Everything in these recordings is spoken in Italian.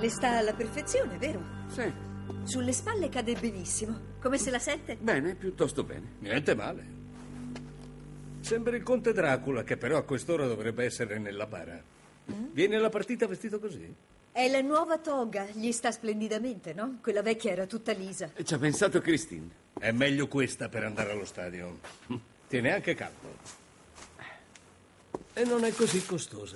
Le sta alla perfezione, vero? Sì. Sulle spalle cade benissimo. Come se la sente? Bene, piuttosto bene. Niente male. Sembra il conte Dracula, che però a quest'ora dovrebbe essere nella bara. Viene alla partita vestito così? È la nuova toga, gli sta splendidamente, no? Quella vecchia era tutta lisa. Ci ha pensato Christine. È meglio questa per andare allo stadio. Tiene anche caldo. E non è così costosa.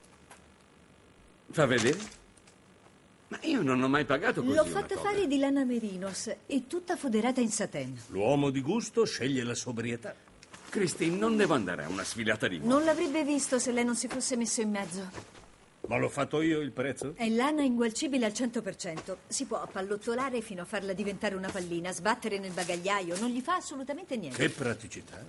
Fa vedere? Ma io non ho mai pagato così L'ho una fatta toga. fare di lana merinos e tutta foderata in satin. L'uomo di gusto sceglie la sobrietà. Christine, non devo andare a una sfilata di moda. Non l'avrebbe visto se lei non si fosse messo in mezzo. Ma l'ho fatto io il prezzo? È lana ingualcibile al 100%. Si può appallottolare fino a farla diventare una pallina, sbattere nel bagagliaio, non gli fa assolutamente niente. Che praticità.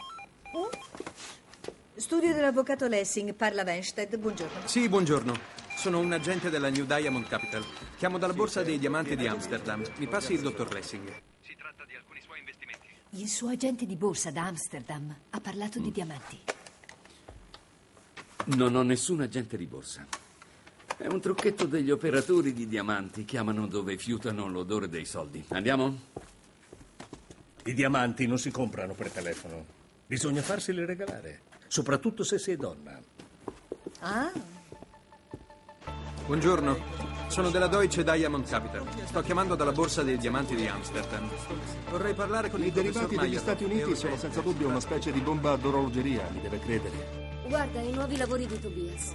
Studio dell'avvocato Lessing, parla Weinstedt, buongiorno. Sì, buongiorno. Sono un agente della New Diamond Capital. Chiamo dalla borsa dei diamanti di Amsterdam. Mi passi il dottor Lessing. Si tratta di alcuni suoi investimenti. Il suo agente di borsa da Amsterdam ha parlato di diamanti. Non ho nessun agente di borsa. È un trucchetto degli operatori di diamanti. Chiamano dove fiutano l'odore dei soldi. Andiamo? I diamanti non si comprano per telefono. Bisogna farseli regalare, soprattutto se sei donna. Ah, Buongiorno. Sono della Deutsche Diamond Capital. Sto chiamando dalla borsa dei diamanti di Amsterdam. Vorrei parlare con I il professor derivati degli Mayer. Stati Uniti sono senza dubbio una specie di bomba d'orologeria, mi deve credere. Guarda, i nuovi lavori di Tobias.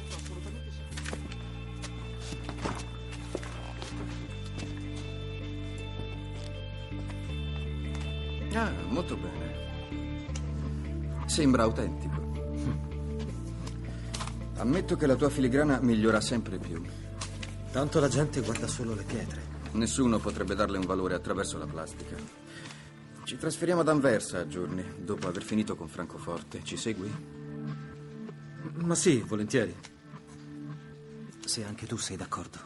Ah, molto bene. Sembra autentico. Ammetto che la tua filigrana migliora sempre più. Tanto la gente guarda solo le pietre. Nessuno potrebbe darle un valore attraverso la plastica. Ci trasferiamo ad Anversa a giorni, dopo aver finito con Francoforte. Ci segui? Ma sì, volentieri. Se anche tu sei d'accordo.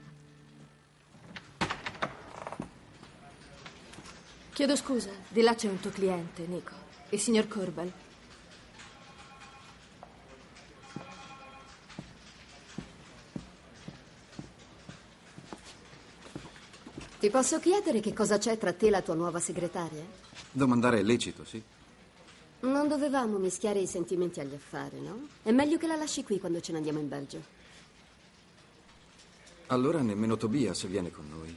Chiedo scusa, di là c'è un tuo cliente, Nico. Il signor Corbel. Ti posso chiedere che cosa c'è tra te e la tua nuova segretaria? Domandare è lecito, sì. Non dovevamo mischiare i sentimenti agli affari, no? È meglio che la lasci qui quando ce ne andiamo in Belgio. Allora nemmeno Tobias viene con noi.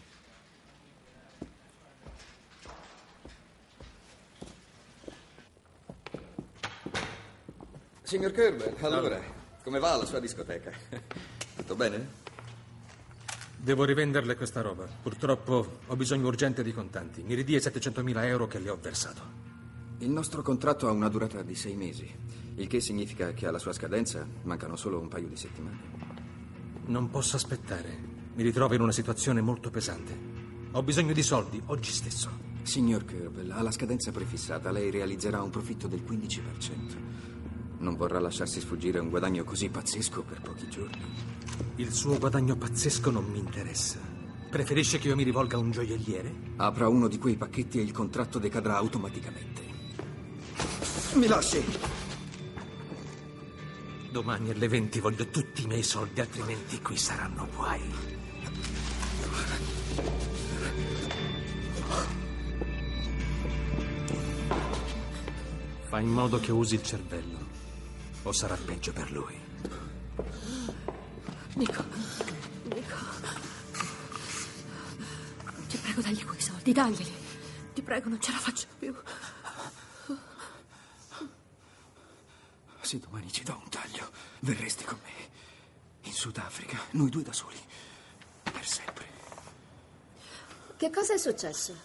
Signor Kerbel, allora, come va la sua discoteca? Tutto bene? Devo rivenderle questa roba. Purtroppo ho bisogno urgente di contanti. Mi ridia i 700.000 euro che le ho versato. Il nostro contratto ha una durata di 6 mesi, il che significa che alla sua scadenza mancano solo un paio di settimane. Non posso aspettare. Mi ritrovo in una situazione molto pesante. Ho bisogno di soldi, oggi stesso. Signor Kerbel, alla scadenza prefissata lei realizzerà un profitto del 15%. Non vorrà lasciarsi sfuggire un guadagno così pazzesco per pochi giorni. Il suo guadagno pazzesco non mi interessa. Preferisce che io mi rivolga a un gioielliere? Apra uno di quei pacchetti e il contratto decadrà automaticamente. Mi lasci! Domani alle 20 voglio tutti i miei soldi, altrimenti qui saranno guai. Fai in modo che usi il cervello, o sarà peggio per lui. Nico. Ti prego, dagli quei soldi, daglieli. Ti prego, non ce la faccio più. Se domani ci do un taglio, verresti con me. In Sudafrica, noi due da soli. Per sempre. Che cosa è successo?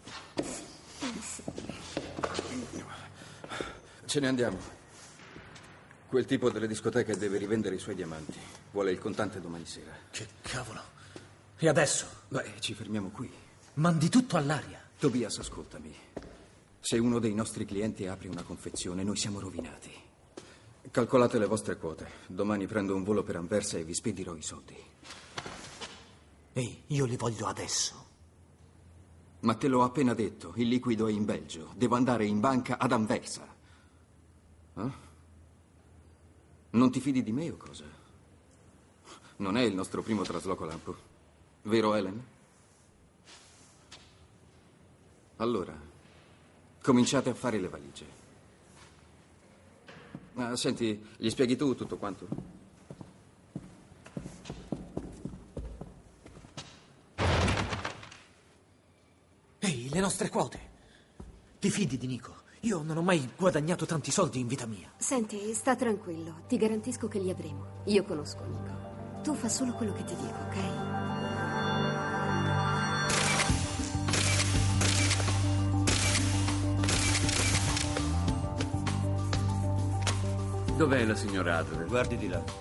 Ce ne andiamo. Quel tipo delle discoteche deve rivendere i suoi diamanti. Vuole il contante domani sera. Che cavolo. E adesso? Beh, ci fermiamo qui. Mandi tutto all'aria. Tobias, ascoltami. Se uno dei nostri clienti apre una confezione, noi siamo rovinati. Calcolate le vostre quote. Domani prendo un volo per Anversa e vi spedirò i soldi. Ehi, io li voglio adesso. Ma te l'ho appena detto, il liquido è in Belgio. Devo andare in banca ad Anversa. Non ti fidi di me o cosa? Non è il nostro primo trasloco lampo. Vero, Helen? Allora, cominciate a fare le valigie. Senti, gli spieghi tu tutto quanto? Ehi, le nostre quote. Ti fidi di Nico? Io non ho mai guadagnato tanti soldi in vita mia. Senti, sta tranquillo. Ti garantisco che li avremo. Io conosco Nico. Tu fa solo quello che ti dico, ok? Dov'è la signora Adler? Guardi di là.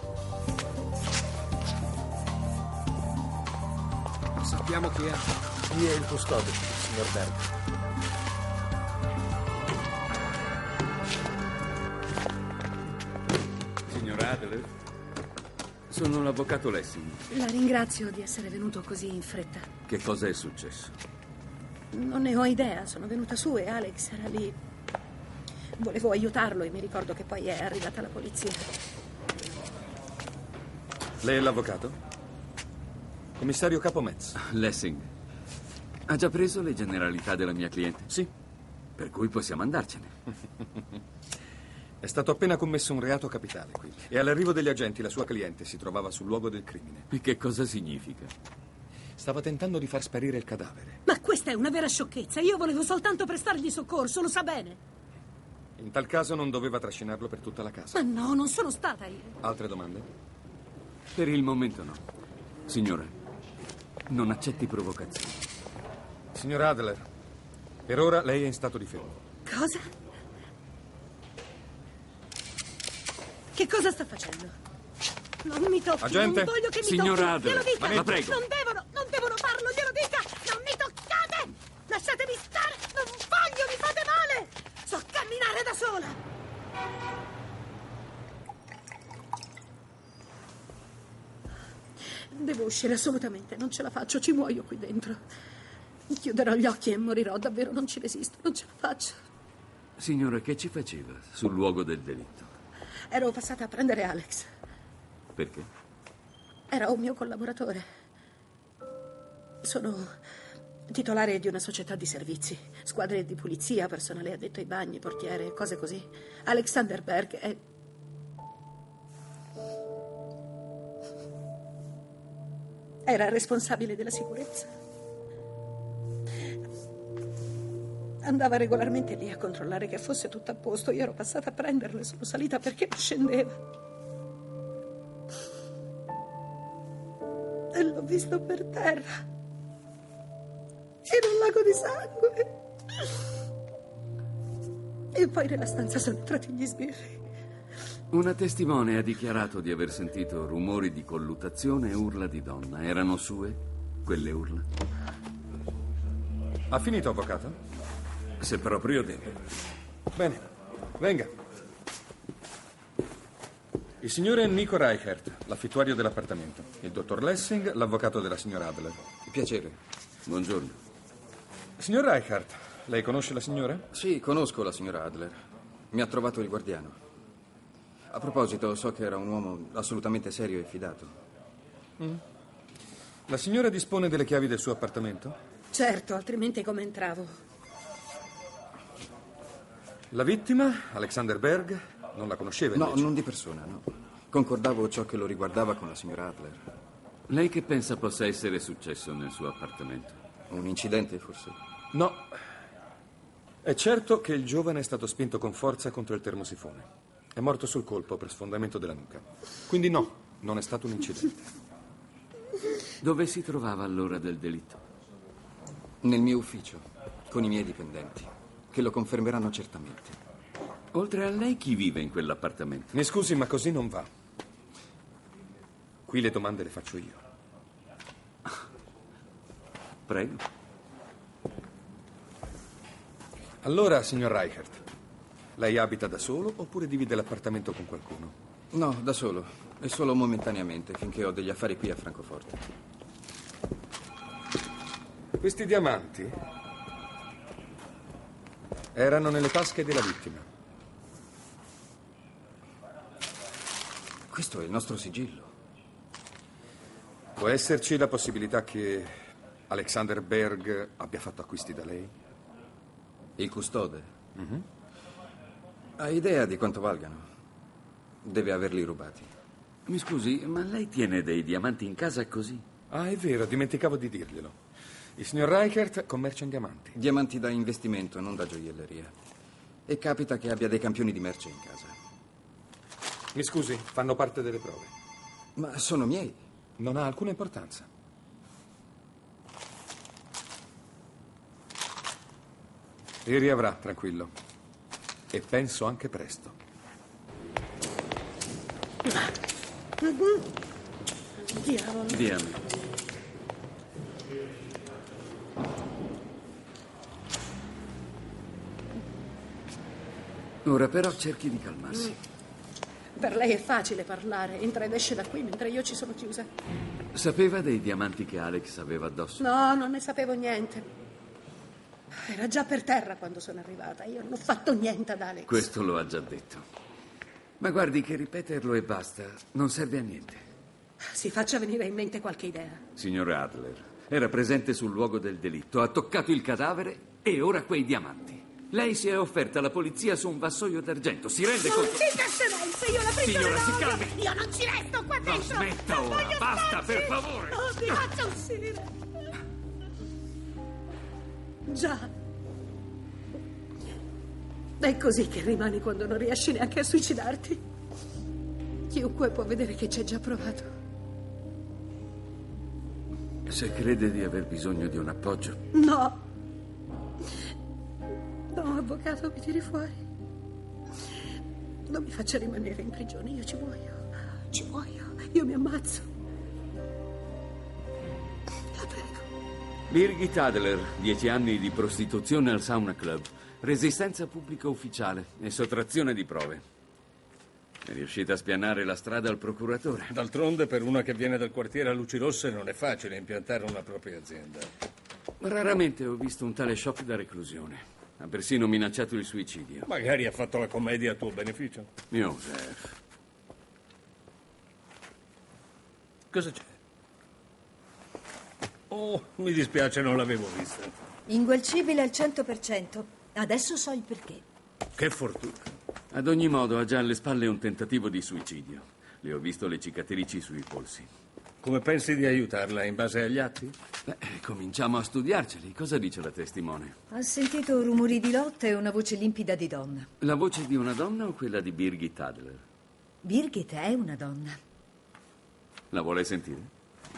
Sappiamo chi è. Chi è il custode, signor Berg? Signora Adler? Sono l'avvocato Lessing. La ringrazio di essere venuto così in fretta. Che cosa è successo? Non ne ho idea, sono venuta su e Alex era lì. Volevo aiutarlo e mi ricordo che poi è arrivata la polizia. Lei è l'avvocato? Commissario capo Metz. Lessing. Ha già preso le generalità della mia cliente? Sì. Per cui possiamo andarcene. È stato appena commesso un reato capitale qui. E all'arrivo degli agenti la sua cliente si trovava sul luogo del crimine. E che cosa significa? Stava tentando di far sparire il cadavere. Ma questa è una vera sciocchezza. Io volevo soltanto prestargli soccorso, lo sa bene. In tal caso non doveva trascinarlo per tutta la casa. Ma no, non sono stata io. Altre domande? Per il momento no. Signora, non accetti provocazioni. Signor Adler, per ora lei è in stato di fermo. Cosa? Che cosa sta facendo? Non mi tocchi, Agente? non voglio che mi Signor tocchi. Adler, Glielo dica. la prego. Non devono farlo, glielo dica. Non mi toccate. Lasciatemi stare, non voglio, mi fate male. So camminare da sola. Devo uscire assolutamente, non ce la faccio, ci muoio qui dentro. Chiuderò gli occhi e morirò, davvero non ci resisto, non ce la faccio. Signora, che ci faceva sul luogo del delitto? Ero passata a prendere Alex. Perché? Era un mio collaboratore. Sono titolare di una società di servizi, squadre di pulizia, personale addetto ai bagni, portiere, cose così. Alexander Berg è... Era responsabile della sicurezza. Andava regolarmente lì a controllare che fosse tutto a posto. Io ero passata a prenderlo e sono salita perché non scendeva. E l'ho visto per terra. Era un lago di sangue. E poi nella stanza sono entrati gli sbirri. Una testimone ha dichiarato di aver sentito rumori di colluttazione e urla di donna. Erano sue quelle urla? Ha finito, avvocato? Se proprio deve. Bene, venga. Il signore Nico Reichert, l'affittuario dell'appartamento. Il dottor Lessing, l'avvocato della signora Adler. Piacere. Buongiorno. Signor Reichert, lei conosce la signora? Sì, conosco la signora Adler. Mi ha trovato il guardiano. A proposito, so che era un uomo assolutamente serio e fidato. La signora dispone delle chiavi del suo appartamento? Certo, altrimenti come entravo? La vittima, Alexander Berg, non la conosceva No, invece? non di persona, no. Concordavo ciò che lo riguardava con la signora Adler. Lei che pensa possa essere successo nel suo appartamento? Un incidente, forse? No. È certo che il giovane è stato spinto con forza contro il termosifone. È morto sul colpo per sfondamento della nuca. Quindi no, non è stato un incidente. Dove si trovava all'ora del delitto? Nel mio ufficio, con i miei dipendenti, che lo confermeranno certamente. Oltre a lei, chi vive in quell'appartamento? Mi scusi, ma così non va. Qui le domande le faccio io. Prego. Allora, signor Reichert, lei abita da solo oppure divide l'appartamento con qualcuno? No, da solo. E solo momentaneamente, finché ho degli affari qui a Francoforte. Questi diamanti erano nelle tasche della vittima. Questo è il nostro sigillo. Può esserci la possibilità che Alexander Berg abbia fatto acquisti da lei? Il custode? Ha idea di quanto valgano? Deve averli rubati. Mi scusi, ma lei tiene dei diamanti in casa così? Ah, è vero, dimenticavo di dirglielo. Il signor Reichert commercia in diamanti. Diamanti da investimento, non da gioielleria. E capita che abbia dei campioni di merce in casa. Mi scusi, fanno parte delle prove. Ma sono miei. Non ha alcuna importanza. Li riavrà, tranquillo. E penso anche presto. Diavolo. Diamine. Ora però cerchi di calmarsi. Per lei è facile parlare, entra ed esce da qui mentre io ci sono chiusa. Sapeva dei diamanti che Alex aveva addosso? No, non ne sapevo niente. Era già per terra quando sono arrivata. Io non ho fatto niente ad Alex. Questo lo ha già detto. Ma guardi che ripeterlo e basta non serve a niente. Si faccia venire in mente qualche idea. Signor Adler, era presente sul luogo del delitto, ha toccato il cadavere e ora quei diamanti. Lei si è offerta alla polizia su un vassoio d'argento, si rende Non conto? dite eccellenza, io la prigione Signora, si voglio. calmi. Io non ci resto qua dentro. smetta Non ora, voglio basta, starci. per favore. No, mi faccia uscire. Già. È così che rimani quando non riesci neanche a suicidarti. Chiunque può vedere che ci hai già provato. Se crede di aver bisogno di un appoggio, No. No, avvocato, mi tiri fuori. Non mi faccia rimanere in prigione, io ci muoio. Ci muoio, io mi ammazzo. La prego. Birgit Adler, 10 anni di prostituzione al sauna club, resistenza pubblica ufficiale e sottrazione di prove. È riuscita a spianare la strada al procuratore. D'altronde, per una che viene dal quartiere a luci rosse, non è facile impiantare una propria azienda. Raramente ho visto un tale shock da reclusione. Ha persino minacciato il suicidio. Magari ha fatto la commedia a tuo beneficio. Joseph. Cosa c'è? Oh, mi dispiace, non l'avevo vista. Ingualcibile al 100%. Adesso so il perché. Che fortuna. Ad ogni modo ha già alle spalle un tentativo di suicidio. Le ho visto le cicatrici sui polsi. Come pensi di aiutarla, in base agli atti? Cominciamo a studiarceli. Cosa dice la testimone? Ha sentito rumori di lotta e una voce limpida di donna. La voce di una donna o quella di Birgit Adler? Birgit è una donna. La vuole sentire?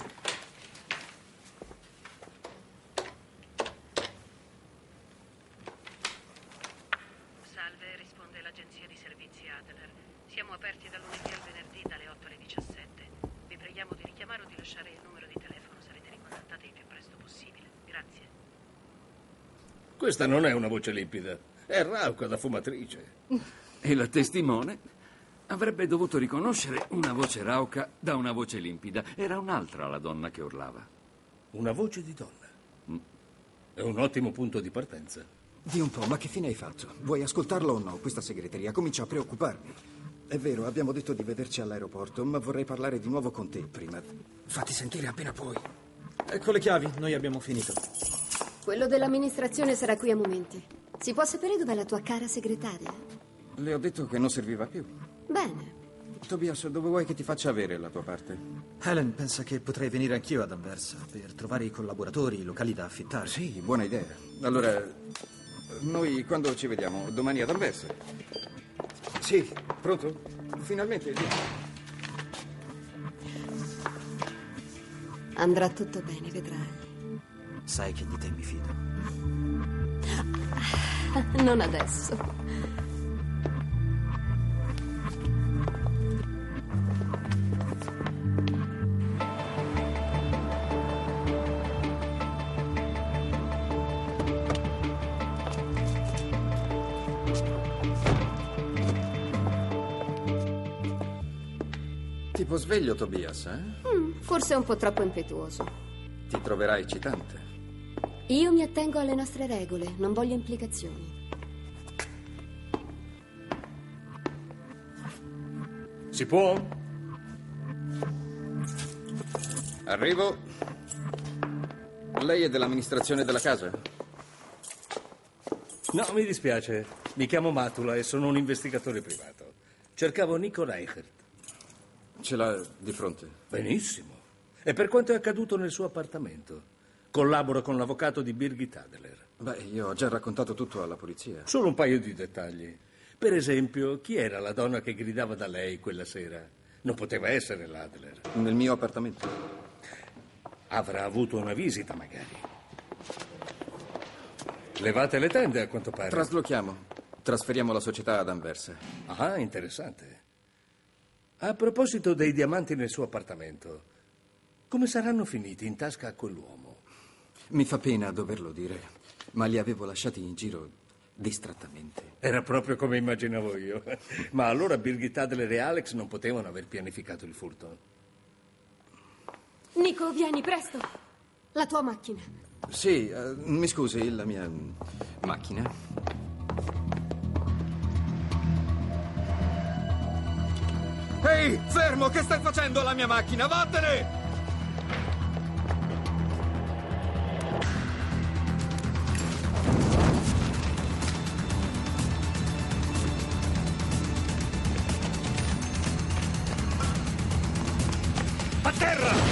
Salve, risponde l'agenzia di servizi Adler. Siamo aperti dal lunedì al venerdì dalle 8 alle 17. Vi preghiamo di richiamare o di lasciare il numero di telefono. Sarete ricontattati il più presto possibile. Grazie. Questa non è una voce limpida. È rauca da fumatrice. E la testimone avrebbe dovuto riconoscere una voce rauca da una voce limpida. Era un'altra la donna che urlava. Una voce di donna. È un ottimo punto di partenza. Di un po', ma che fine hai fatto? Vuoi ascoltarlo o no? Questa segreteria comincia a preoccuparmi. È vero, abbiamo detto di vederci all'aeroporto, ma vorrei parlare di nuovo con te prima. Fatti sentire appena puoi. Ecco le chiavi, noi abbiamo finito. Quello dell'amministrazione sarà qui a momenti. Si può sapere dov'è la tua cara segretaria? Le ho detto che non serviva più. Bene. Tobias, dove vuoi che ti faccia avere la tua parte? Helen pensa che potrei venire anch'io ad Anversa per trovare i collaboratori, i locali da affittare. Sì, buona idea. Allora, noi quando ci vediamo? Domani ad Anversa? Sì, pronto? Finalmente, sì. Andrà tutto bene, vedrai. Sai che di te mi fido. Non adesso. Tipo sveglio, Tobias, Forse un po' troppo impetuoso. Ti troverai eccitante. Io mi attengo alle nostre regole, non voglio implicazioni. Si può? Arrivo. Lei è dell'amministrazione della casa? No, mi dispiace. Mi chiamo Matula e sono un investigatore privato. Cercavo Nico Reichert. Ce l'ha di fronte? Benissimo. E per quanto è accaduto nel suo appartamento? Collaboro con l'avvocato di Birgit Adler. Beh, io ho già raccontato tutto alla polizia. Solo un paio di dettagli. Per esempio, chi era la donna che gridava da lei quella sera? Non poteva essere l'Adler. Nel mio appartamento? Avrà avuto una visita, magari. Levate le tende, a quanto pare. Traslochiamo. Trasferiamo la società ad Anversa. Ah, interessante. A proposito dei diamanti nel suo appartamento, come saranno finiti in tasca a quell'uomo? Mi fa pena doverlo dire, ma li avevo lasciati in giro distrattamente. Era proprio come immaginavo io. Ma allora Birgit Adler e Alex non potevano aver pianificato il furto. Nico, vieni, presto. La tua macchina. Sì, mi scusi, la mia macchina. Ehi, fermo! Che stai facendo alla mia macchina? Vattene! A terra!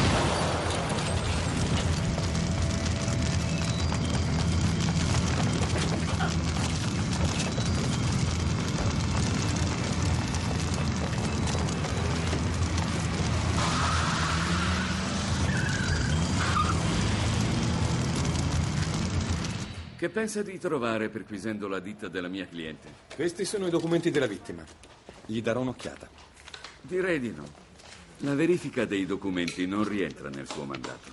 Che pensa di trovare perquisendo la ditta della mia cliente? Questi sono i documenti della vittima. Gli darò un'occhiata. Direi di no. La verifica dei documenti non rientra nel suo mandato.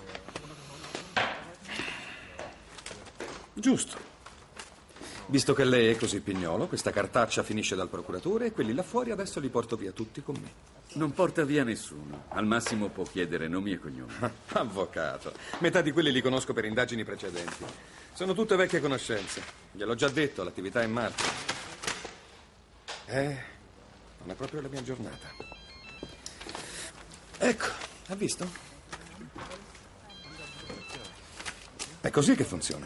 Giusto. Visto che lei è così pignolo, questa cartaccia finisce dal procuratore e quelli là fuori adesso li porto via tutti con me. Non porta via nessuno. Al massimo può chiedere nomi e cognomi. Avvocato. Metà di quelli li conosco per indagini precedenti. Sono tutte vecchie conoscenze. Gliel'ho già detto, l'attività è in marcia. Non è proprio la mia giornata. Ecco, ha visto? È così che funziona.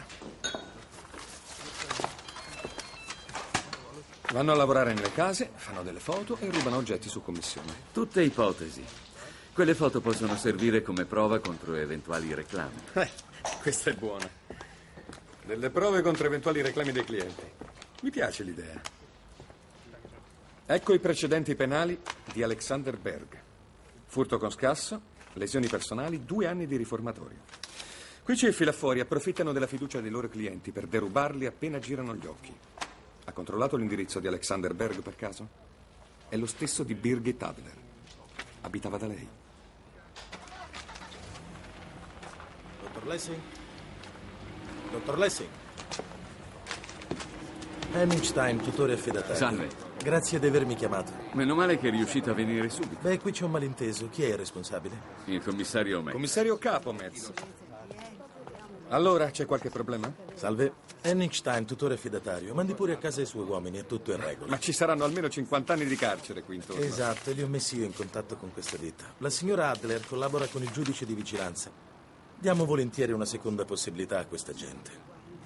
Vanno a lavorare nelle case, fanno delle foto e rubano oggetti su commissione. Tutte ipotesi. Quelle foto possono servire come prova contro eventuali reclami. Questa è buona. Delle prove contro eventuali reclami dei clienti. Mi piace l'idea. Ecco i precedenti penali di Alexander Berg. Furto con scasso, lesioni personali, 2 anni di riformatorio. Qui ceffi là fuori approfittano della fiducia dei loro clienti per derubarli appena girano gli occhi. Ha controllato l'indirizzo di Alexander Berg per caso? È lo stesso di Birgit Adler. Abitava da lei. Dottor Lessing? Dottor Lessing? Hemingstein, tutore affidatario. Salve. Grazie di avermi chiamato. Meno male che è riuscito a venire subito. Beh, qui c'è un malinteso. Chi è il responsabile? Il commissario Metz. Commissario capo Metz. Allora, c'è qualche problema? Salve. Hemingstein, tutore affidatario. Mandi pure a casa i suoi uomini, è tutto in regola. Ma ci saranno almeno 50 anni di carcere qui intorno. Esatto, e li ho messi io in contatto con questa ditta. La signora Adler collabora con il giudice di vigilanza. Diamo volentieri una seconda possibilità a questa gente.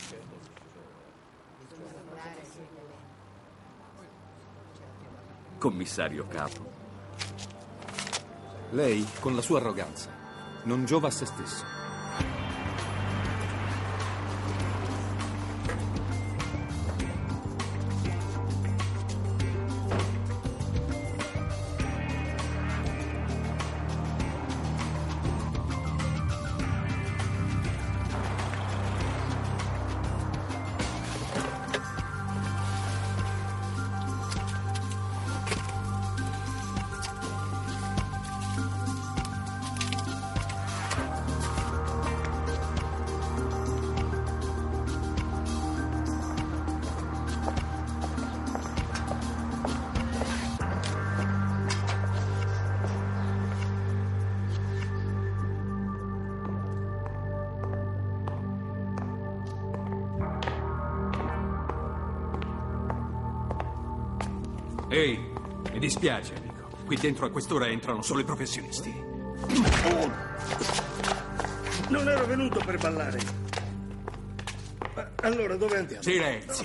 Commissario capo. Lei, con la sua arroganza, non giova a se stesso. Ehi, mi dispiace, amico. Qui dentro a quest'ora entrano solo i professionisti. Non ero venuto per ballare. Ma allora dove andiamo? Silenzio.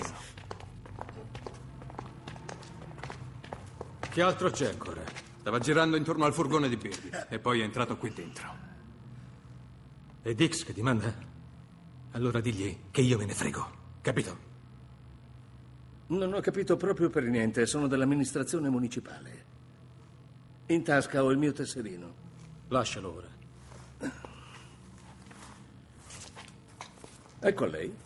Che altro c'è ancora? Stava girando intorno al furgone di Birgit e poi è entrato qui dentro. È Dix che ti manda? Allora digli che io me ne frego, capito? Non ho capito proprio per niente, sono dell'amministrazione municipale. In tasca ho il mio tesserino. Lascialo ora. Ecco a lei.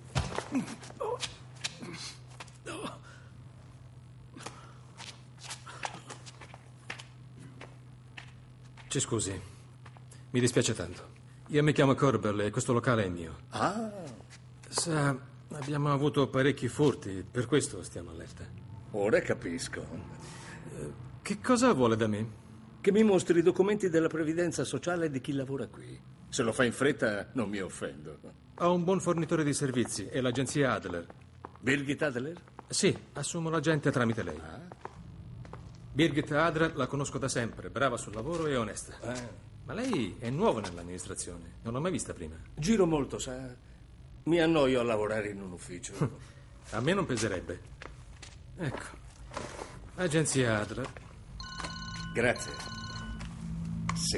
Ci scusi, mi dispiace tanto. Io mi chiamo Corbel e questo locale è mio. Ah. Sa, abbiamo avuto parecchi furti, per questo stiamo allerta. Ora capisco. Che cosa vuole da me? Che mi mostri i documenti della previdenza sociale di chi lavora qui. Se lo fa in fretta non mi offendo. Ho un buon fornitore di servizi, è l'agenzia Adler. Birgit Adler? Sì, assumo la gente tramite lei. Birgit Adler la conosco da sempre, brava sul lavoro e onesta. Ma lei è nuova nell'amministrazione, non l'ho mai vista prima. Giro molto, sa. Mi annoio a lavorare in un ufficio. A me non peserebbe. Ecco, agenzia Adler. Grazie. Sì.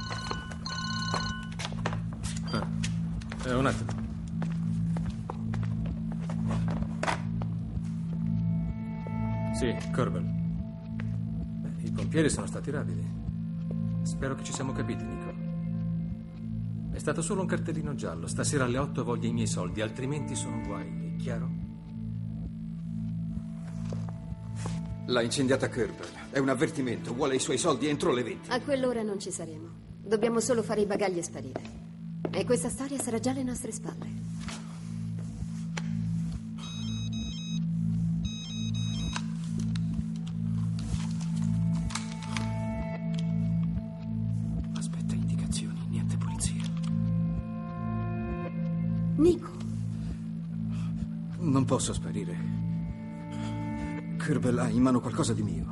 Un attimo. Sì, Corbel. I pompieri sono stati rapidi. Spero che ci siamo capiti, Nico. È stato solo un cartellino giallo. Stasera alle 8 voglio i miei soldi, altrimenti sono guai. È chiaro? L'ha incendiata Corbel. È un avvertimento. Vuole i suoi soldi entro le 20. A quell'ora non ci saremo. Dobbiamo solo fare i bagagli e sparire. E questa storia sarà già alle nostre spalle. Aspetta indicazioni, niente polizia. Nico. Non posso sparire. Corbel ha in mano qualcosa di mio.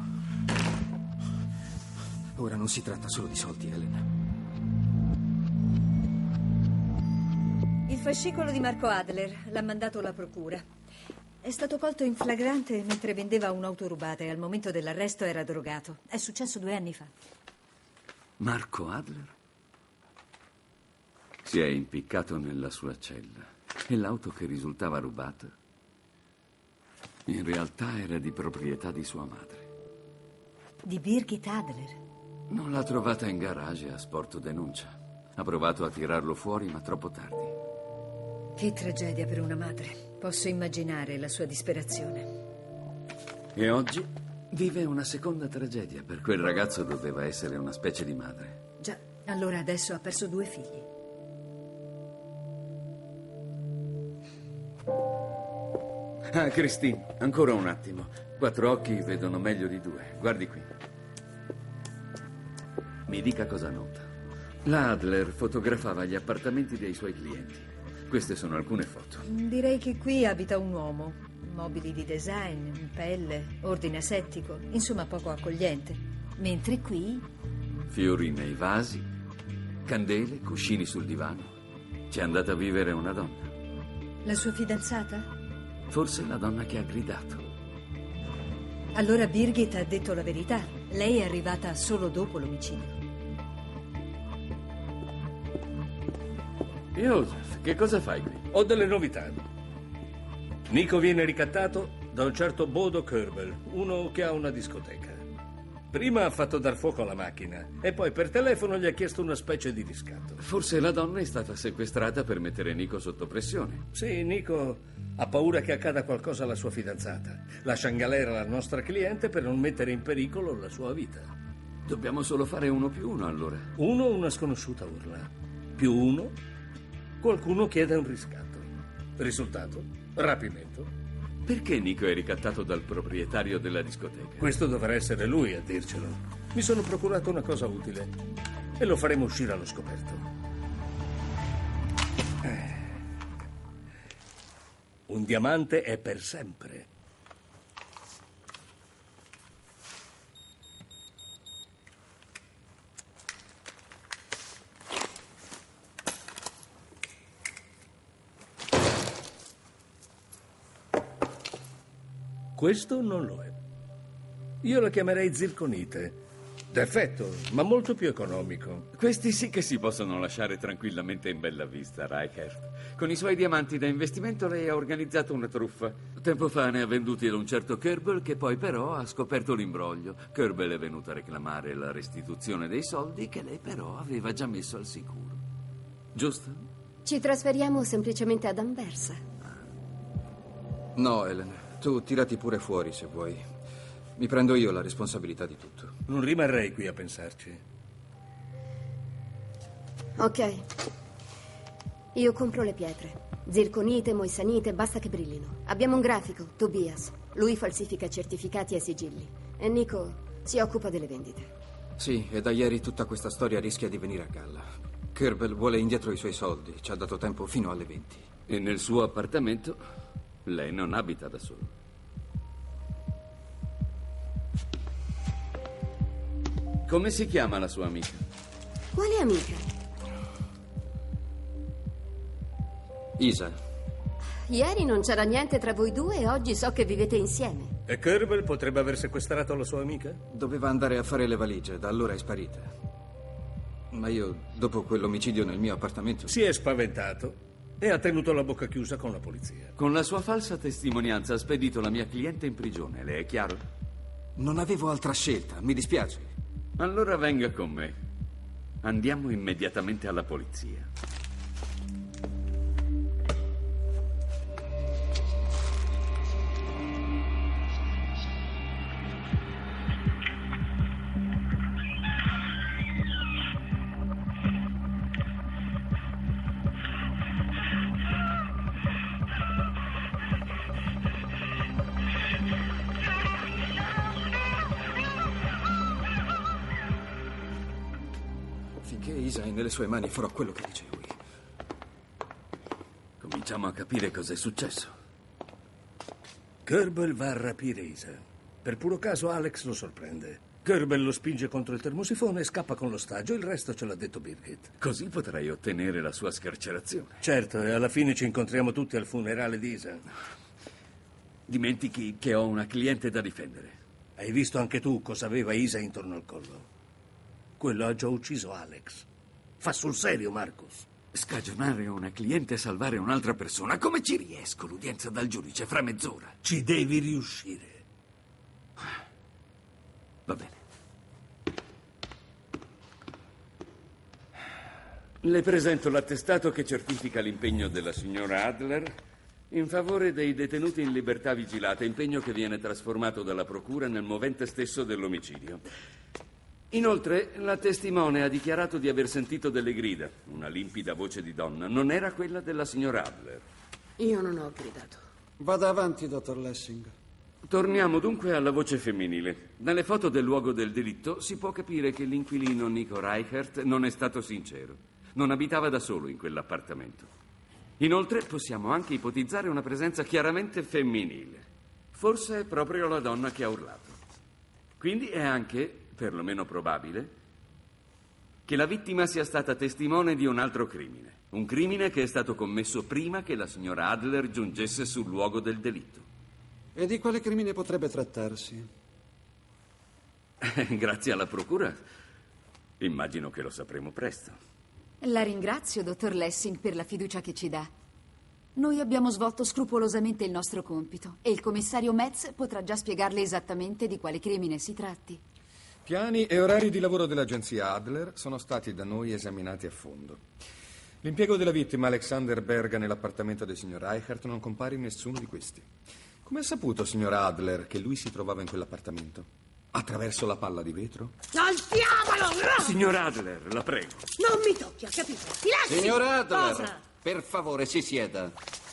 Ora non si tratta solo di soldi, Helen. Il fascicolo di Marco Adler l'ha mandato la procura. È stato colto in flagrante mentre vendeva un'auto rubata e al momento dell'arresto era drogato. È successo 2 anni fa. Marco Adler? Si è impiccato nella sua cella e l'auto che risultava rubata in realtà era di proprietà di sua madre. Di Birgit Adler? Non l'ha trovata in garage e ha sporto denuncia. Ha provato a tirarlo fuori, ma troppo tardi. Che tragedia per una madre. Posso immaginare la sua disperazione. E oggi vive una seconda tragedia. Per quel ragazzo doveva essere una specie di madre. Già, allora adesso ha perso 2 figli. Ah, Christine, ancora un attimo. 4 occhi vedono meglio di 2. Guardi qui. Mi dica cosa nota. La Adler fotografava gli appartamenti dei suoi clienti. Queste sono alcune foto. Direi che qui abita un uomo. Mobili di design, pelle, ordine asettico, insomma poco accogliente. Mentre qui... Fiori nei vasi, candele, cuscini sul divano. C'è andata a vivere una donna. La sua fidanzata? Forse la donna che ha gridato. Allora Birgit ha detto la verità. Lei è arrivata solo dopo l'omicidio. Joseph, che cosa fai qui? Ho delle novità. Nico viene ricattato da un certo Bodo Corbel, uno che ha una discoteca. Prima ha fatto dar fuoco alla macchina e poi per telefono gli ha chiesto una specie di riscatto. Forse la donna è stata sequestrata per mettere Nico sotto pressione. Sì, Nico ha paura che accada qualcosa alla sua fidanzata. Lascia in galera la nostra cliente per non mettere in pericolo la sua vita. Dobbiamo solo fare 1+1 allora. 1, una sconosciuta urla. Più 1, qualcuno chiede un riscatto. Risultato? Rapimento. Perché Nico è ricattato dal proprietario della discoteca? Questo dovrà essere lui a dircelo. Mi sono procurato una cosa utile e lo faremo uscire allo scoperto. Un diamante è per sempre. questo non lo è. Io la chiamerei zirconite. D'effetto, ma molto più economico. Questi sì che si possono lasciare tranquillamente in bella vista, Reichert. Con i suoi diamanti da investimento lei ha organizzato una truffa. Tempo fa ne ha venduti ad un certo Kerbel, che poi però ha scoperto l'imbroglio. Kerbel è venuto a reclamare la restituzione dei soldi che lei però aveva già messo al sicuro. Giusto? Ci trasferiamo semplicemente ad Anversa. No, Helen, tu tirati pure fuori se vuoi. Mi prendo io la responsabilità di tutto. Non rimarrei qui a pensarci. Ok. Io compro le pietre. Zirconite, moissanite, basta che brillino. Abbiamo un grafico, Tobias. Lui falsifica certificati e sigilli. E Nico si occupa delle vendite. Sì, e da ieri tutta questa storia rischia di venire a galla. Kerbel vuole indietro i suoi soldi. Ci ha dato tempo fino alle 20. E nel suo appartamento lei non abita da solo. Come si chiama la sua amica? Quale amica? Isa. Ieri non c'era niente tra voi due e oggi so che vivete insieme. E Kerbel potrebbe aver sequestrato la sua amica? Doveva andare a fare le valigie, da allora è sparita. Ma io, dopo quell'omicidio nel mio appartamento... Si è spaventato e ha tenuto la bocca chiusa con la polizia. Con la sua falsa testimonianza ha spedito la mia cliente in prigione, le è chiaro? Non avevo altra scelta, mi dispiace. Allora venga con me. Andiamo immediatamente alla polizia. Finché Isa è nelle sue mani farò quello che dice lui. Cominciamo a capire cos'è successo. Kerbel va a rapire Isa. Per puro caso Alex lo sorprende. Kerbel lo spinge contro il termosifone e scappa con l'ostaggio. Il resto ce l'ha detto Birgit. Così potrei ottenere la sua scarcerazione. Certo, e alla fine ci incontriamo tutti al funerale di Isa. Dimentichi che ho una cliente da difendere. Hai visto anche tu cosa aveva Isa intorno al collo? Quello ha già ucciso Alex. Fa sul serio, Marcus. Scagionare una cliente e salvare un'altra persona. Come ci riesco? L'udienza dal giudice fra mezz'ora. Ci devi riuscire. Va bene. Le presento l'attestato che certifica l'impegno della signora Adler in favore dei detenuti in libertà vigilata, impegno che viene trasformato dalla procura nel movente stesso dell'omicidio. Inoltre, la testimone ha dichiarato di aver sentito delle grida, una limpida voce di donna. Non era quella della signora Adler. Io non ho gridato. Vada avanti, dottor Lessing. Torniamo dunque alla voce femminile. Dalle foto del luogo del delitto si può capire che l'inquilino Nico Reichert non è stato sincero. Non abitava da solo in quell'appartamento. Inoltre possiamo anche ipotizzare una presenza chiaramente femminile. Forse è proprio la donna che ha urlato. Quindi è anche, perlomeno probabile, che la vittima sia stata testimone di un altro crimine. Un crimine che è stato commesso prima che la signora Adler giungesse sul luogo del delitto. E di quale crimine potrebbe trattarsi? Grazie alla procura, immagino che lo sapremo presto. La ringrazio, dottor Lessing, per la fiducia che ci dà. Noi abbiamo svolto scrupolosamente il nostro compito e il commissario Metz potrà già spiegarle esattamente di quale crimine si tratti. Piani e orari di lavoro dell'agenzia Adler sono stati da noi esaminati a fondo. L'impiego della vittima, Alexander Berga, nell'appartamento del signor Reichert non compare in nessuno di questi. Come ha saputo, signora Adler, che lui si trovava in quell'appartamento? Attraverso la palla di vetro? Saltiamolo! No! Signora Adler, la prego. Non mi tocchi, ha capito? Ti lasci! Signora Adler, Cosa? per favore, si sieda.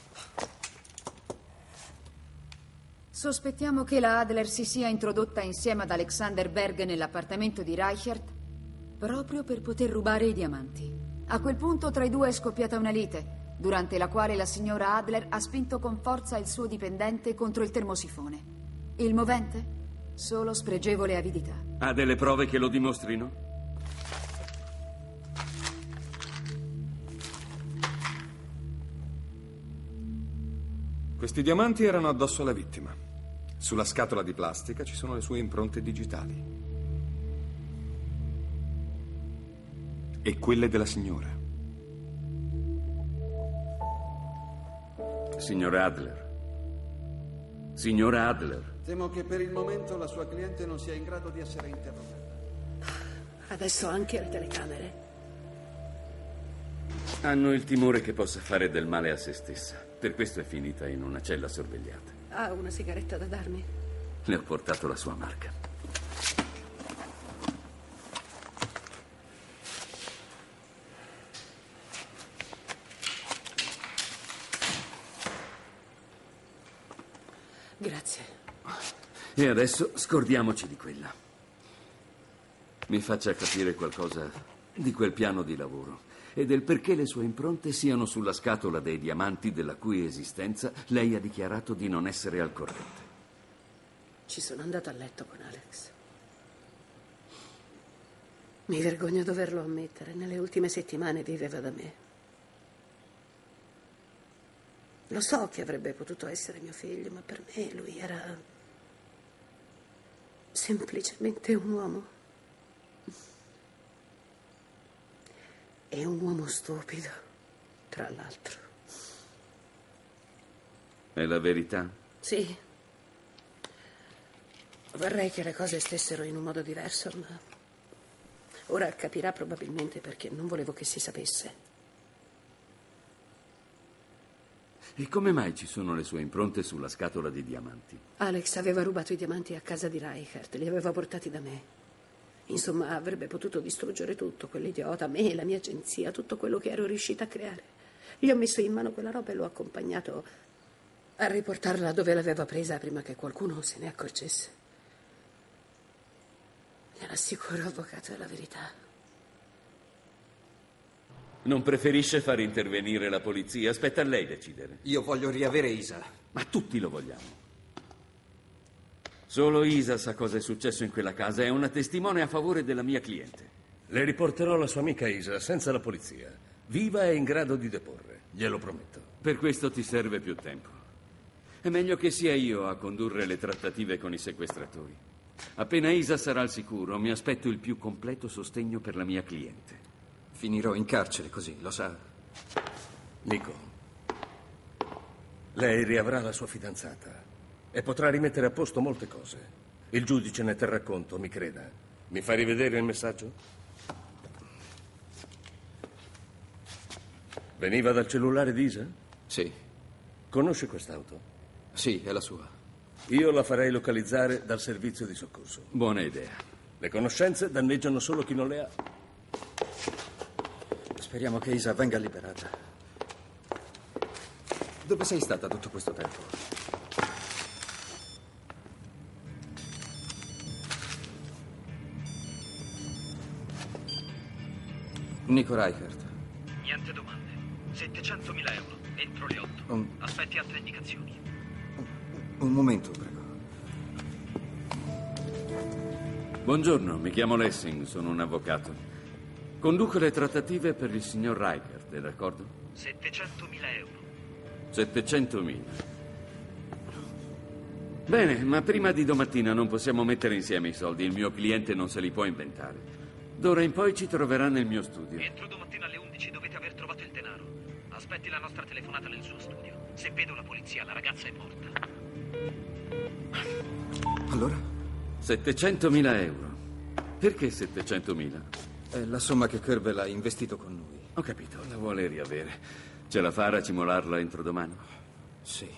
Sospettiamo che la Adler si sia introdotta insieme ad Alexander Berg nell'appartamento di Reichert proprio per poter rubare i diamanti. A quel punto tra i due è scoppiata una lite, durante la quale la signora Adler ha spinto con forza il suo dipendente contro il termosifone. Il movente? Solo spregevole avidità. Ha delle prove che lo dimostrino? Questi diamanti erano addosso alla vittima. Sulla scatola di plastica ci sono le sue impronte digitali. E quelle della signora. Signora Adler. Signora Adler. Temo che per il momento la sua cliente non sia in grado di essere interrogata. Adesso anche le telecamere. Hanno il timore che possa fare del male a se stessa. Per questo è finita in una cella sorvegliata. Ha una sigaretta da darmi? Le ho portato la sua marca. Grazie. E adesso scordiamoci di quella. Mi faccia capire qualcosa di quel piano di lavoro e del perché le sue impronte siano sulla scatola dei diamanti della cui esistenza lei ha dichiarato di non essere al corrente. Ci sono andata a letto con Alex. Mi vergogno a doverlo ammettere. Nelle ultime settimane viveva da me. Lo so che avrebbe potuto essere mio figlio, ma per me lui era semplicemente un uomo. E un uomo stupido, tra l'altro. È la verità? Sì. Vorrei che le cose stessero in un modo diverso, ma ora capirà probabilmente perché non volevo che si sapesse. E come mai ci sono le sue impronte sulla scatola di diamanti? Alex aveva rubato i diamanti a casa di Reichert, li aveva portati da me. Insomma, avrebbe potuto distruggere tutto, quell'idiota, me, la mia agenzia, tutto quello che ero riuscita a creare. Gli ho messo in mano quella roba e l'ho accompagnato a riportarla dove l'aveva presa prima che qualcuno se ne accorgesse. Le rassicuro, avvocato, è la verità. Non preferisce far intervenire la polizia? Aspetta a lei decidere. Io voglio riavere Isa. Ma tutti lo vogliamo. Solo Isa sa cosa è successo in quella casa. È una testimone a favore della mia cliente. Le riporterò la sua amica Isa senza la polizia. Viva e in grado di deporre, glielo prometto. Per questo ti serve più tempo. È meglio che sia io a condurre le trattative con i sequestratori. Appena Isa sarà al sicuro, mi aspetto il più completo sostegno per la mia cliente. Finirò in carcere così, lo sa. Nico, lei riavrà la sua fidanzata e potrà rimettere a posto molte cose. Il giudice ne terrà conto, mi creda. Mi fa rivedere il messaggio? Veniva dal cellulare di Isa? Sì. Conosce quest'auto? Sì, è la sua. Io la farei localizzare dal servizio di soccorso. Buona idea. Le conoscenze danneggiano solo chi non le ha. Speriamo che Isa venga liberata. Dove sei stata tutto questo tempo? Nico Reichert. Niente domande. 700.000 euro. Entro le 8. Aspetti altre indicazioni. Un momento, prego. Buongiorno, mi chiamo Lessing, sono un avvocato. Conduco le trattative per il signor Reichert, è d'accordo? 700.000 euro. 700.000. Bene, ma prima di domattina non possiamo mettere insieme i soldi. Il mio cliente non se li può inventare. D'ora in poi ci troverà nel mio studio. Entro domattina alle 11 dovete aver trovato il denaro. Aspetti la nostra telefonata nel suo studio. Se vedo la polizia, la ragazza è morta. Allora? 700.000 euro. Perché 700.000? È la somma che Kerbel ha investito con noi. Ho capito, la vuole riavere. Ce la fa a racimolarla entro domani? Sì.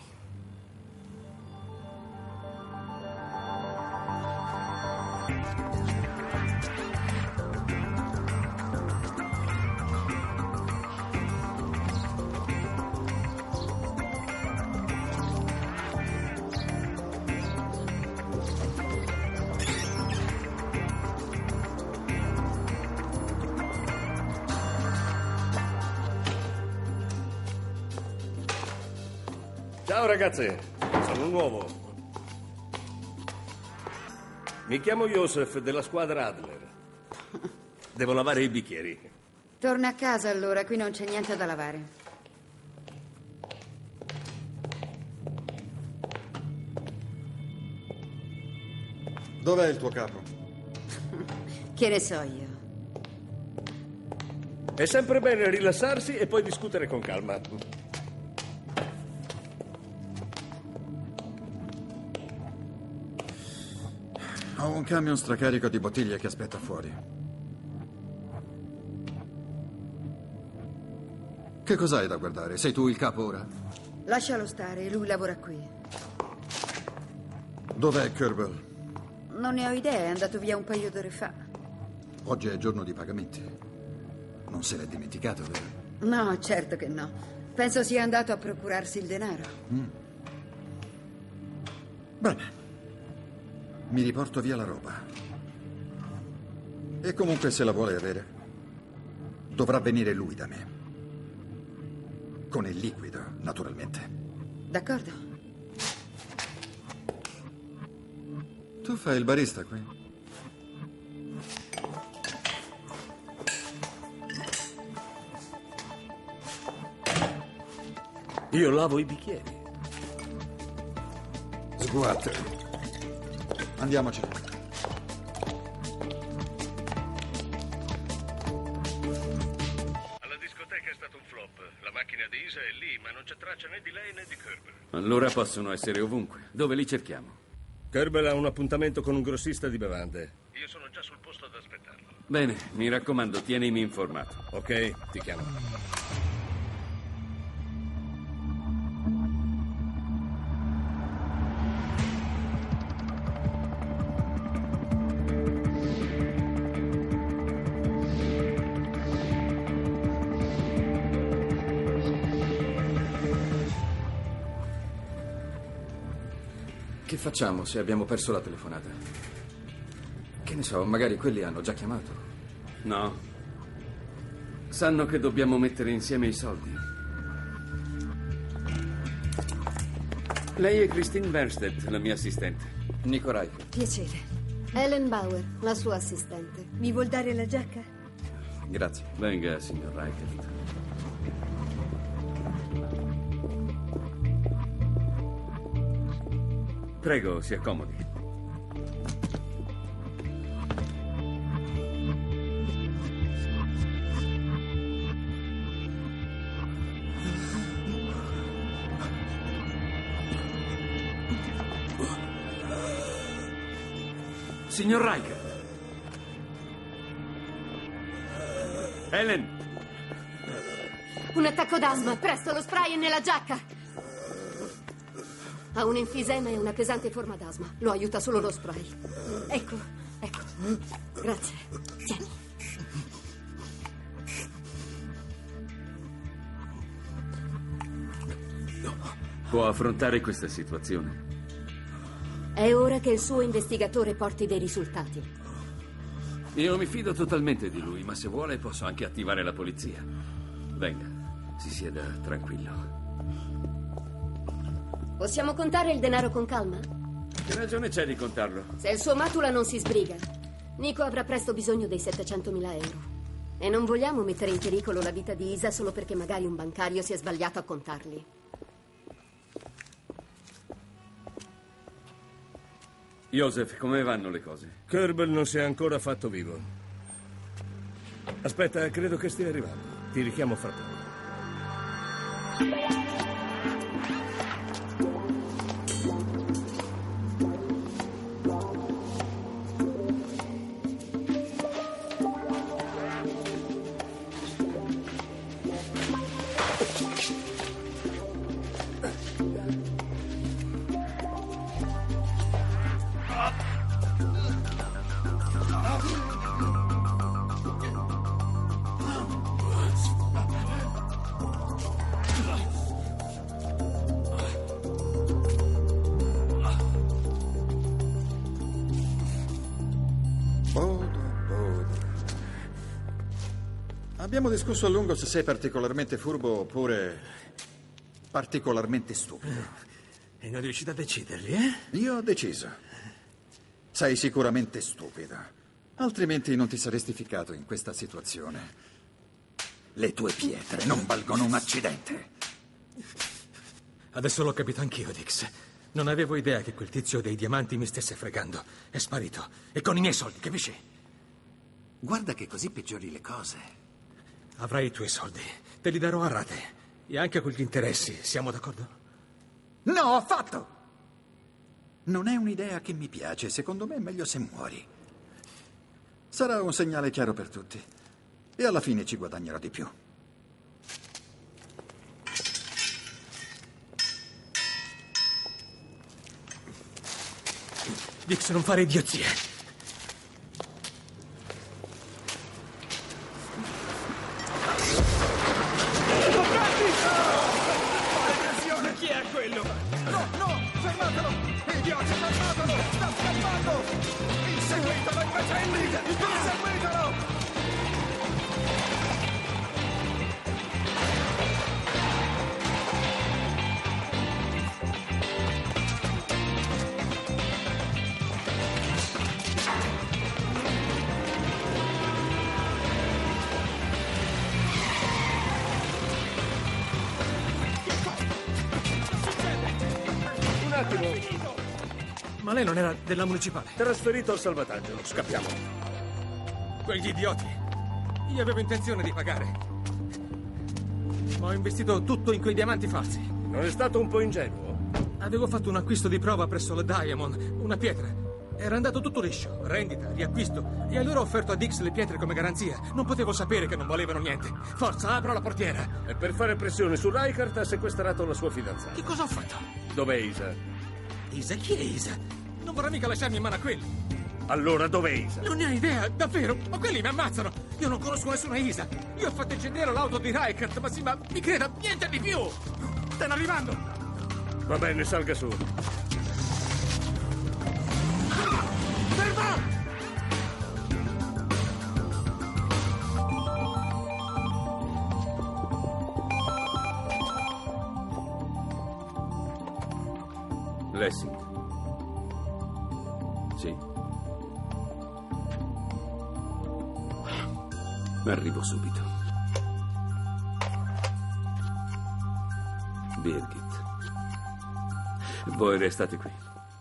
Ciao ragazze, sono nuovo. Mi chiamo Joseph della squadra Adler. Devo lavare i bicchieri. Torna a casa allora, qui non c'è niente da lavare. Dov'è il tuo capo? Che ne so io? È sempre bene rilassarsi e poi discutere con calma. Ho un camion stracarico di bottiglie che aspetta fuori. Che cos'hai da guardare? Sei tu il capo ora? Lascialo stare, lui lavora qui. Dov'è Kerbel? Non ne ho idea, è andato via un paio d'ore fa. Oggi è giorno di pagamenti. Non se l'è dimenticato, vero? No, certo che no. Penso sia andato a procurarsi il denaro. Bene. Mi riporto via la roba. E comunque se la vuole avere, dovrà venire lui da me. Con il liquido, naturalmente. D'accordo. Tu fai il barista qui? Io lavo i bicchieri. Sguardo. Andiamoci. Alla discoteca è stato un flop. La macchina di Isa è lì, ma non c'è traccia né di lei né di Kerbel. Allora possono essere ovunque. Dove li cerchiamo? Kerbel ha un appuntamento con un grossista di bevande. Io sono già sul posto ad aspettarlo. Bene, mi raccomando, tienimi informato. Ok, ti chiamo. Che facciamo se abbiamo perso la telefonata? Che ne so, magari quelli hanno già chiamato. No. Sanno che dobbiamo mettere insieme i soldi. Lei è Christine Bernstedt, la mia assistente. Nico Reichert. Piacere. Ellen Bauer, la sua assistente. Mi vuol dare la giacca? Grazie. Venga, signor Reichert. Prego, si accomodi. Signor Reichert. Ellen. Un attacco d'asma, presto, lo spray è nella giacca. Ha un enfisema e una pesante forma d'asma. Lo aiuta solo lo spray. Ecco. Grazie. Tieni. Può affrontare questa situazione? È ora che il suo investigatore porti dei risultati. Io mi fido totalmente di lui, ma se vuole posso anche attivare la polizia. Venga, si sieda tranquillo. Possiamo contare il denaro con calma? Che ragione c'è di contarlo? Se il suo Matula non si sbriga, Nico avrà presto bisogno dei 700.000 euro. E non vogliamo mettere in pericolo la vita di Isa solo perché magari un bancario si è sbagliato a contarli. Joseph, come vanno le cose? Kerbel non si è ancora fatto vivo. Aspetta, credo che stia arrivando. Ti richiamo fra poco. Abbiamo discusso a lungo se sei particolarmente furbo oppure particolarmente stupido. E non riuscite a deciderli, eh? Io ho deciso. Sei sicuramente stupido. Altrimenti non ti saresti ficcato in questa situazione. Le tue pietre non valgono un accidente. Adesso l'ho capito anch'io, Dix. Non avevo idea che quel tizio dei diamanti mi stesse fregando. È sparito. E con i miei soldi, capisci? Guarda che così peggiori le cose. Avrai i tuoi soldi. Te li darò a rate. E anche con gli interessi. Siamo d'accordo? No, affatto! Non è un'idea che mi piace. Secondo me è meglio se muori. Sarà un segnale chiaro per tutti. E alla fine ci guadagnerò di più. Dix, non fare idiozie. Chi è quello? No, no, fermatelo! Idioti, fermatelo! Sta scappando! Inseguitelo, imbecilli! Inseguitelo! Ma lei non era della municipale? Trasferito al salvataggio. Scappiamo. Quegli idioti. Io avevo intenzione di pagare. Ma ho investito tutto in quei diamanti falsi. Non è stato un po' ingenuo? Avevo fatto un acquisto di prova presso la Diamond, una pietra. Era andato tutto liscio. Rendita, riacquisto. E allora ho offerto a Dix le pietre come garanzia. Non potevo sapere che non valevano niente. Forza, apro la portiera. E per fare pressione su Reichert ha sequestrato la sua fidanzata. Che cosa ho fatto? Dov'è Isa? Isa? Chi è Isa? Non vorrà mica lasciarmi in mano a quelli. Allora dov'è Isa? Non ne ho idea, davvero. Ma quelli mi ammazzano. Io non conosco nessuna Isa. Io ho fatto incendiare l'auto di Reichert, ma sì, ma mi creda, niente di più. Stanno arrivando. Va bene, salga su. Ferma! Lessing. Sì. Arrivo subito. Birgit. Voi restate qui.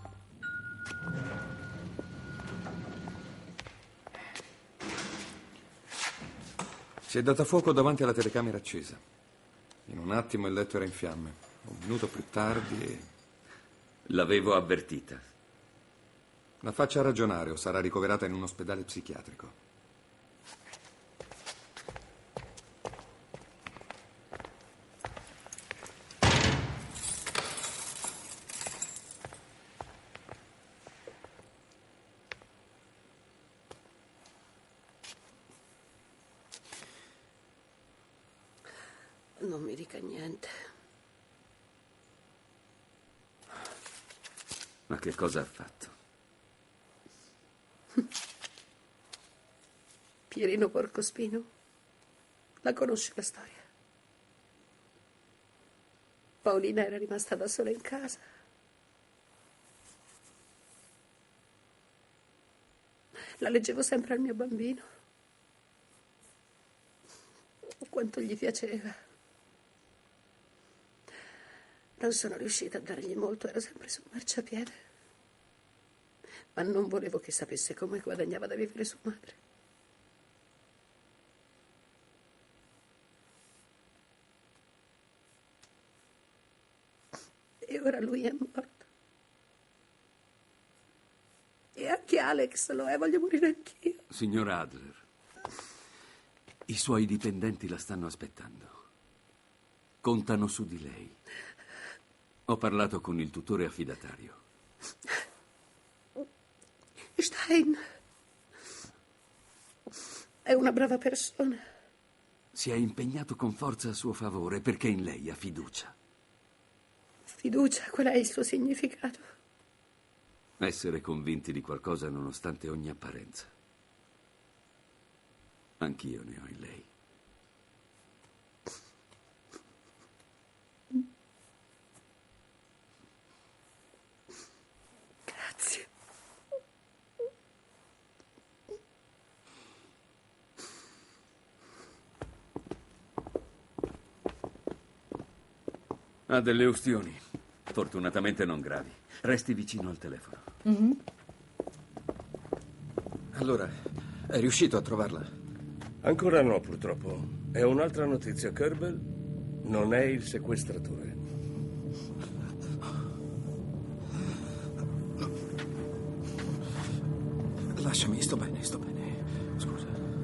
Si è data fuoco davanti alla telecamera accesa. In un attimo il letto era in fiamme. Un minuto più tardi e... L'avevo avvertita. La faccia ragionare o sarà ricoverata in un ospedale psichiatrico. Non mi dica niente. Ma che cosa ha fatto? Pierino Porcospino? La conosci la storia? Paolina era rimasta da sola in casa. La leggevo sempre al mio bambino. Quanto gli piaceva. Non sono riuscita a dargli molto, era sempre sul marciapiede. Ma non volevo che sapesse come guadagnava da vivere sua madre. E ora lui è morto. E anche Alex lo è, voglio morire anch'io. Signor Adler, i suoi dipendenti la stanno aspettando. Contano su di lei. Ho parlato con il tutore affidatario. Stein è una brava persona. Si è impegnato con forza a suo favore perché in lei ha fiducia. Fiducia, qual è il suo significato? Essere convinti di qualcosa nonostante ogni apparenza. Anch'io ne ho in lei. Grazie. Ha delle ustioni. Fortunatamente non gravi. Resti vicino al telefono. Mm-hmm. Allora, è riuscito a trovarla? Ancora no, purtroppo. E un'altra notizia, Kerbel non è il sequestratore. Lasciami, sto bene. Scusa.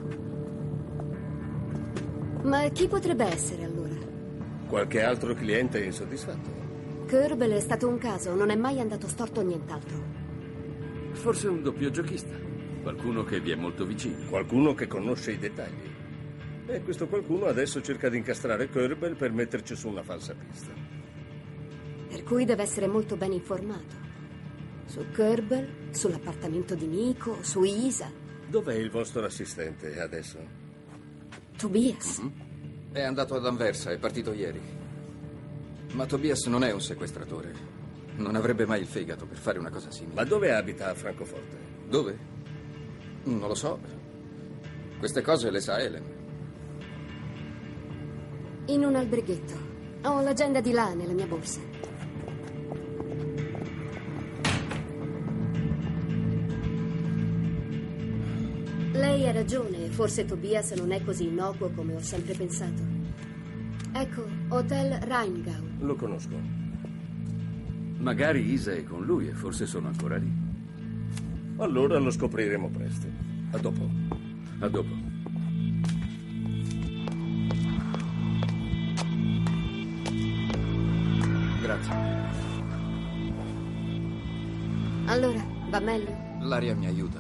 Ma chi potrebbe essere allora? Qualche altro cliente insoddisfatto? Kerbel è stato un caso, non è mai andato storto o nient'altro. Forse un doppio giochista. Qualcuno che vi è molto vicino. Qualcuno che conosce i dettagli. E questo qualcuno adesso cerca di incastrare Kerbel per metterci su una falsa pista. Per cui deve essere molto ben informato. Su Kerbel, sull'appartamento di Nico, su Isa. Dov'è il vostro assistente adesso? Tobias. Mm-hmm. È andato ad Anversa, è partito ieri. Ma Tobias non è un sequestratore. Non avrebbe mai il fegato per fare una cosa simile. Ma dove abita a Francoforte? Dove? Non lo so. Queste cose le sa Helen. In un alberghetto. Ho l'agenda di là nella mia borsa. Lei ha ragione, forse Tobias non è così innocuo come ho sempre pensato. Ecco, Hotel Rheingau. Lo conosco. Magari Isa è con lui e forse sono ancora lì. Allora lo scopriremo presto. A dopo. A dopo. Grazie. Allora, va meglio? L'aria mi aiuta.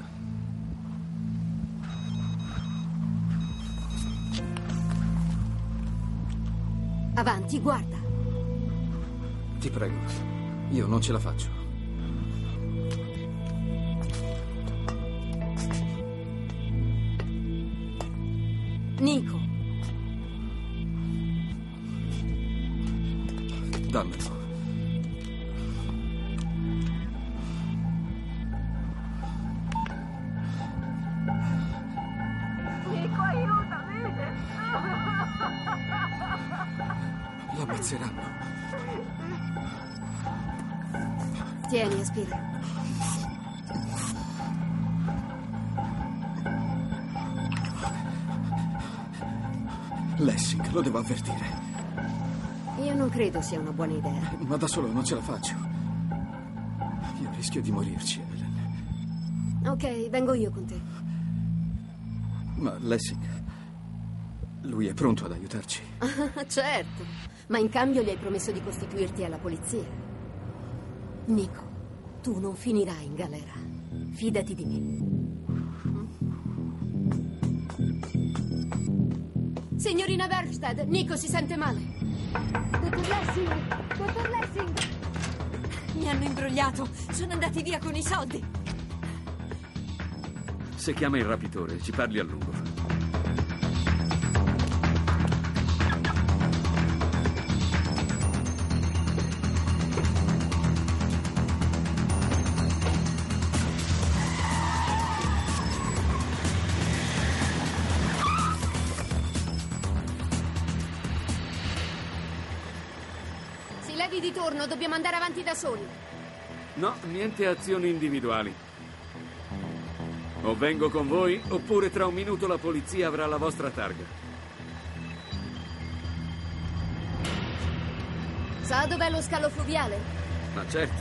Avanti, guarda. Ti prego, io non ce la faccio. Nico. Dammelo. Nico, aiutami! Lo ammazzeranno. Tieni, aspira. Lessing, lo devo avvertire. Io non credo sia una buona idea. Ma da solo non ce la faccio. Io rischio di morirci, Helen. Ok, vengo io con te. Ma Lessing, lui è pronto ad aiutarci. Certo, ma in cambio gli hai promesso di costituirti alla polizia. Nico, tu non finirai in galera. Fidati di me. Signorina Bergstedt, Nico si sente male. Dottor Lessing! Dottor Lessing! Mi hanno imbrogliato. Sono andati via con i soldi. Se chiama il rapitore, ci parli a lungo. Di turno, dobbiamo andare avanti da soli. No, niente azioni individuali. O vengo con voi, oppure tra un minuto la polizia avrà la vostra targa. Sa dov'è lo scalo fluviale? Ma certo.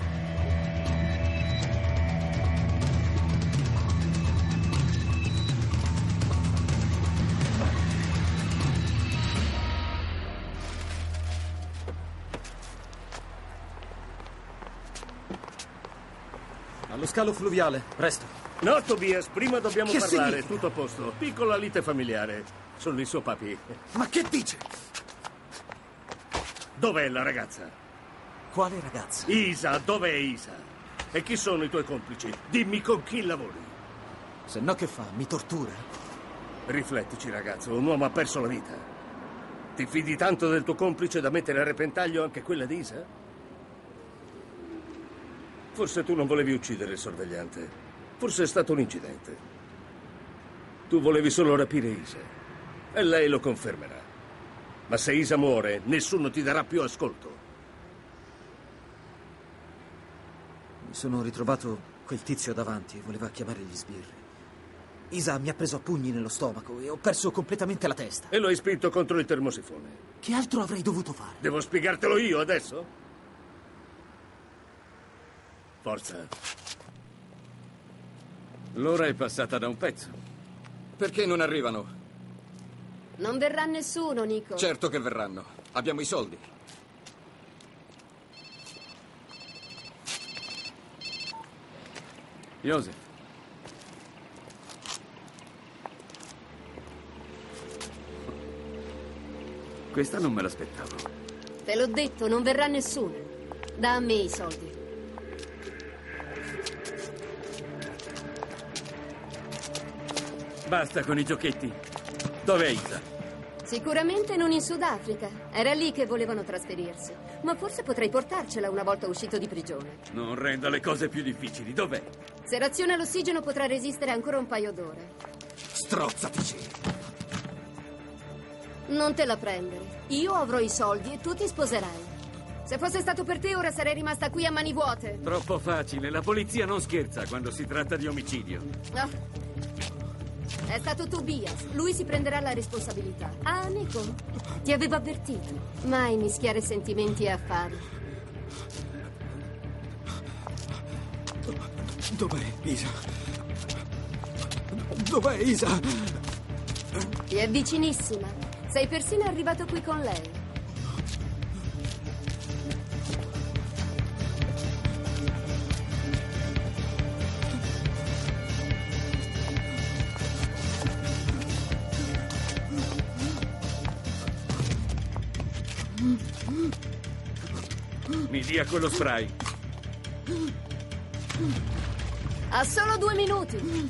Allo scalo fluviale, presto. No, Tobias, prima dobbiamo Che parlare. significa? Tutto a posto. Piccola lite familiare. Sono il suo papi. Ma che dice? Dov'è la ragazza? Quale ragazza? Isa, dov'è Isa? E chi sono i tuoi complici? Dimmi con chi lavori. Se no che fa? Mi tortura? Riflettici, ragazzo. Un uomo ha perso la vita. Ti fidi tanto del tuo complice da mettere a repentaglio anche quella di Isa? Forse tu non volevi uccidere il sorvegliante. Forse è stato un incidente. Tu volevi solo rapire Isa. E lei lo confermerà. Ma se Isa muore, nessuno ti darà più ascolto. sono ritrovato quel tizio davanti, voleva chiamare gli sbirri. Isa mi ha preso a pugni nello stomaco e ho perso completamente la testa. E lo hai spinto contro il termosifone. Che altro avrei dovuto fare? Devo spiegartelo io adesso? Forza. L'ora è passata da un pezzo. Perché non arrivano? Non verrà nessuno, Nico. Certo che verranno. Abbiamo i soldi. Joseph. Questa non me l'aspettavo. Te l'ho detto, non verrà nessuno. Da a me i soldi. Basta con i giochetti. Dov'è Isa? Sicuramente non in Sudafrica. Era lì che volevano trasferirsi. Ma forse potrei portarcela una volta uscito di prigione. Non renda le cose più difficili. Dov'è? Se raziona l'ossigeno potrà resistere ancora un paio d'ore. Strozzatici. Non te la prendere. Io avrò i soldi e tu ti sposerai. Se fosse stato per te ora sarei rimasta qui a mani vuote. Troppo facile. La polizia non scherza quando si tratta di omicidio. No. È stato Tobias. Lui si prenderà la responsabilità. Ah, Nico, ti avevo avvertito. Mai mischiare sentimenti e affari. Dov'è Isa? Dov'è Isa? Ti è vicinissima. Sei persino arrivato qui con lei. Mi dia quello spray. Ha solo 2 minuti.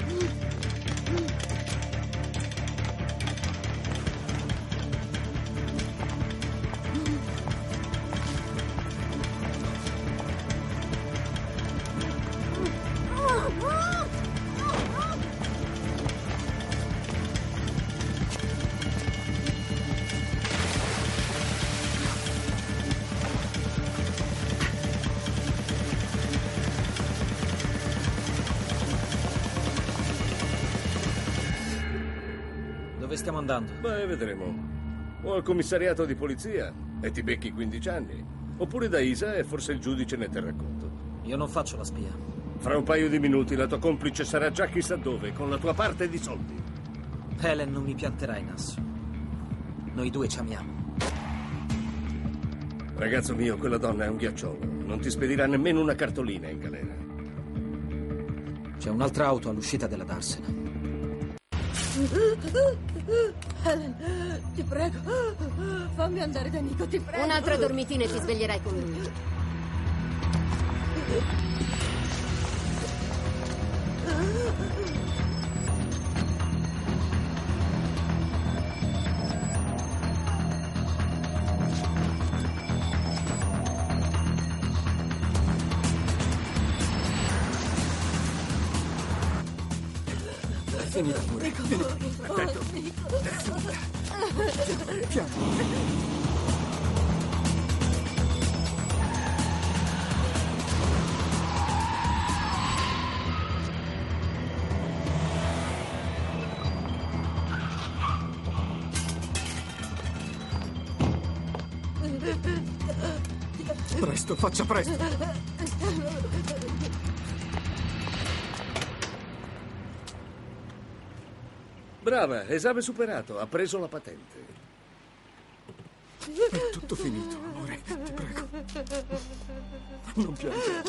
Dove stiamo andando? Beh, vedremo. O al commissariato di polizia e ti becchi 15 anni. Oppure da Isa e forse il giudice ne terrà conto. Io non faccio la spia. Fra un paio di minuti la tua complice sarà già chissà dove, con la tua parte di soldi. Helen non mi pianterà in asso. Noi due ci amiamo. Ragazzo mio, quella donna è un ghiacciolo. Non ti spedirà nemmeno una cartolina in galera. C'è un'altra auto all'uscita della darsena. Helen, ti prego, fammi andare da Nico, ti prego. Un'altra dormitina e ti sveglierai con lui. Finita pure. Nico, Attento. Piano. Presto, faccia presto. Brava, esame superato, ha preso la patente. È tutto finito, amore, ti prego. Non piangere.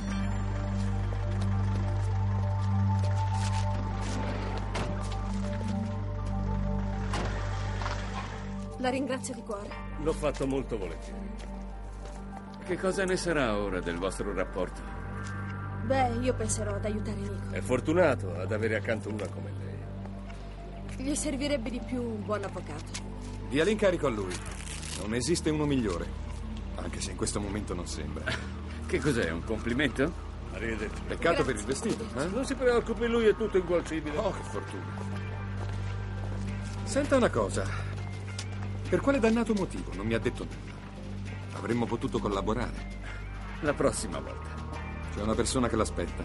La ringrazio di cuore. L'ho fatto molto volentieri. Che cosa ne sarà ora del vostro rapporto? Beh, io penserò ad aiutare Nico. È fortunato ad avere accanto una come lei. Gli servirebbe di più un buon avvocato. Dia l'incarico a lui. Non esiste uno migliore. Anche se in questo momento non sembra. Che cos'è, un complimento? Arrivederci. Peccato per il vestito, eh? Non si preoccupi, lui è tutto ingualcibile. Oh, che fortuna. Senta una cosa. Per quale dannato motivo non mi ha detto nulla? Avremmo potuto collaborare. La prossima volta. C'è una persona che l'aspetta.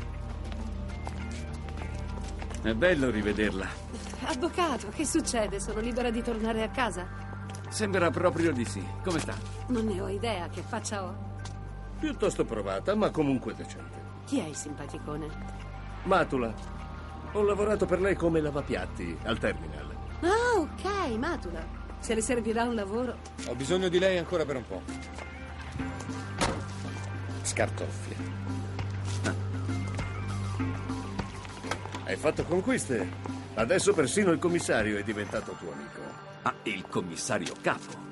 È bello rivederla. Avvocato, che succede? Sono libera di tornare a casa? Sembra proprio di sì. Come sta? Non ne ho idea, che faccia ho. Piuttosto provata, ma comunque decente. Chi è il simpaticone? Matula. Ho lavorato per lei come lavapiatti al terminal. Ah, ok, Matula. Se le servirà un lavoro. Ho bisogno di lei ancora per un po'. Scartoffie. Hai fatto conquiste. Adesso persino il commissario è diventato tuo amico. Ah, il commissario capo.